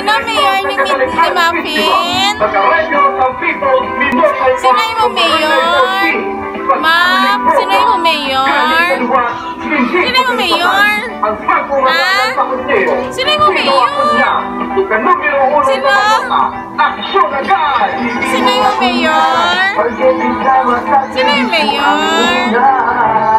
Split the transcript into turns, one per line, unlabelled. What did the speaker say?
Sino mayor ni Muffin? Sino yung mayor? Ma'am, sino yung mayor? Sino yung mayor? Ha? Sino yung mayor? Sino? Sino yung mayor? Sino yung mayor?